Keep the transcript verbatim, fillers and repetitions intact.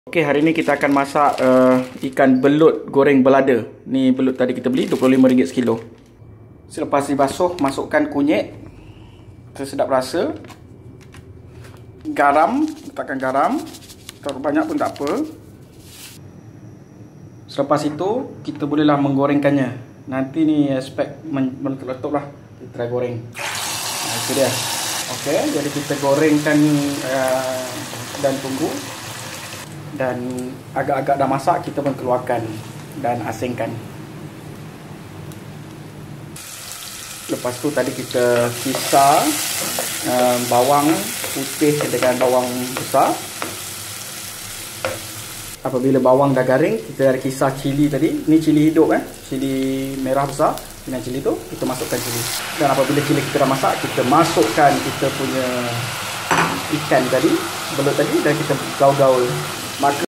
Okey, hari ni kita akan masak uh, ikan belut goreng belada. Ni belut tadi kita beli dua puluh lima ringgit sekilo. Selepas dibasuh, masukkan kunyit sesedap rasa. Garam, letakkan garam. Taruh banyak pun tak apa. Selepas itu, kita bolehlah menggorengkannya. Nanti ni aspek meletup-letup lah. Kita try goreng. Nah, itu dia. Okey, jadi kita gorengkan uh, dan tunggu. Dan agak-agak dah masak, kita pun keluarkan dan asingkan. Lepas tu tadi kita kisar uh, bawang putih dengan bawang besar. Apabila bawang dah garing, kita ada kisar cili tadi. Ni cili hidup eh, cili merah besar. Dengan cili tu kita masukkan cili. Dan apabila cili kita dah masak, kita masukkan kita punya ikan tadi, belut tadi, dan kita gaul-gaul. Maka